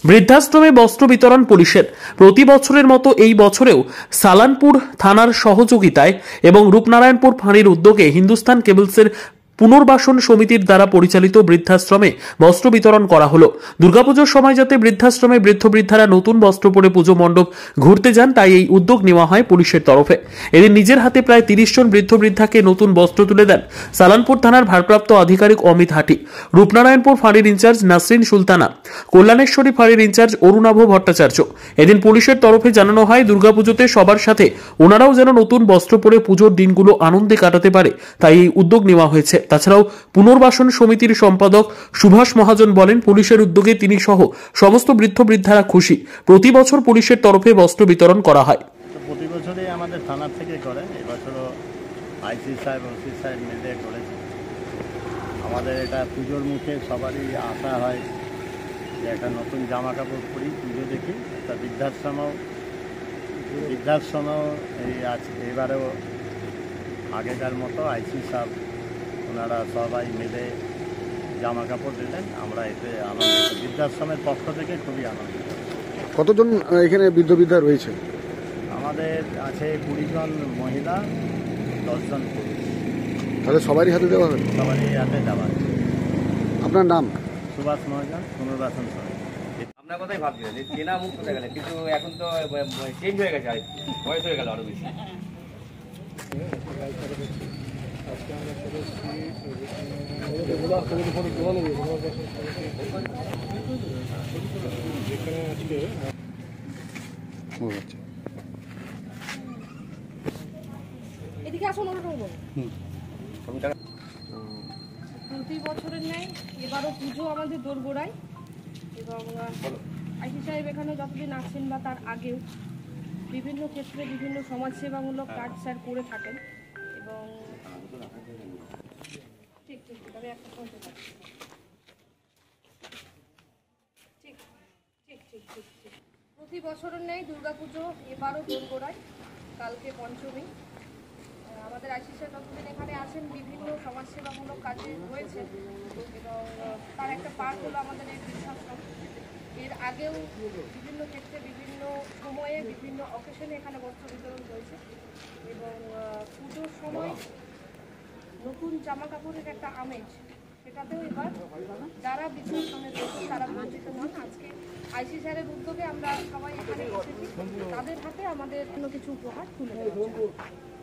বৃদ্ধাশ্রমে বস্ত্র বিতরণ পুলিশের। প্রতি বছরের মতো এই বছরেও সালানপুর থানার সহযোগিতায় এবং রূপনারায়ণপুর ফাঁড়ির উদ্যোগে হিন্দুস্তান কেবলসের পুনর্বাসন সমিতির দ্বারা পরিচালিত বৃদ্ধাশ্রমে বস্ত্র বিতরণ করা হলো। দুর্গাপুজোর সময় যাতে বৃদ্ধাশ্রমে বৃদ্ধ বৃদ্ধারা নতুন বস্ত্র পরে পুজো মণ্ডপ ঘুরতে যান, তাই এই উদ্যোগ নেওয়া হয় পুলিশের তরফে। এদিন নিজের হাতে প্রায় 30 জন বৃদ্ধ বৃদ্ধাকে নতুন বস্ত্র তুলে দেন সালানপুর থানার ভারপ্রাপ্ত আধিকারিক অমিত হাটি, রূপনারায়ণপুর ফাঁড়ির ইনচার্জ নাসরিন সুলতানা, কল্যাণেশ্বরী ফাঁড়ির ইনচার্জ অরুণাভ ভট্টাচার্য। এদিন পুলিশের তরফে জানানো হয়, দুর্গাপুজোতে সবার সাথে ওনারাও যেন নতুন বস্ত্র পরে পুজোর দিনগুলো আনন্দে কাটাতে পারে, তাই এই উদ্যোগ নেওয়া হয়েছে। তাছাড়াও পুনর্বাসন সমিতির সম্পাদক সুভাষ মহাজন বলেন, পুলিশের উদ্যোগে তিনি সহ সমস্ত বৃদ্ধ বৃদ্ধারা খুশি। প্রতি বছর পুলিশের তরফে বস্ত্র বিতরণ করা হয়। প্রতি বছরই আমাদের থানার থেকে করে, এবছরও আইসি সাহেব ওসি সাহেব মিলে করেছে। আমাদের এটা পুজোর মুখে সবারই আশা হয় যে একটা নতুন জামা কাপড় পরি, পুজো দেখি। একটা বৃদ্ধাশ্রমেও এই আছে, এবারেও আগেকার মতো আইসি সাহেব ওনারা সবাই মিলে জামা কাপড় দিলেন। আমরা এতে আনন্দিত, বৃদ্ধাশ্রমের পক্ষ থেকে খুবই আনন্দিত। কতজন এখানে বৃদ্ধ বৃদ্ধা রয়েছে? আমাদের আছে 20 জন মহিলা, 10 জন পুরুষ। তাহলে সবারই হাতে দেওয়া হবে? সবারই হাতে দেওয়া। আপনার নাম? সুভাষ মহাজন, পুনর্বাসন সমিতি। আপনার কথাই ভাবছিলেন যে চেনা মুখ কোথায় গেলে, কিন্তু এখন তো চেঞ্জ হয়ে গেছে, বয়স হয়ে গেল আরো বেশি। এদিকে আসুন। প্রতি বছরের ন্যায় এবারও পুজো আমাদের দোরগোড়ায়, এবং আইসি সাহেব এখানে যতদিন আছেন বা তার আগেও বিভিন্ন ক্ষেত্রে বিভিন্ন সমাজসেবামূলক কাজ স্যার করে থাকেন। এবং ঠিক তবে একটা ঠিক প্রতি বছরের ন্যায় দুর্গাপুজো এবারও দোরগোড়ায়। কালকে পঞ্চমী। আমাদের আইসি সাহেব যতদিন এখানে আছেন বিভিন্ন সমাজসেবামূলক কাজে রয়েছে, এবং তার একটা পার্ট হলো আমাদের এই বৃদ্ধাশ্রম। এর আগেও বিভিন্ন ক্ষেত্রে বিভিন্ন সময়ে বিভিন্ন অকেশনে এখানে বস্ত্র বিতরণ হয়েছে, এবং পুজোর সময় নতুন জামা কাপড়ের একটা আমেজ, সেটাতেও এবার যারা বৃদ্ধাশ্রমে রয়েছে তারা বঞ্চিত নন। আজকে আইসি স্যারের উদ্যোগে আমরা সবাই এখানে এসেছি, তাদের হাতে আমাদের কোনো কিছু উপহার তুলে দেওয়া।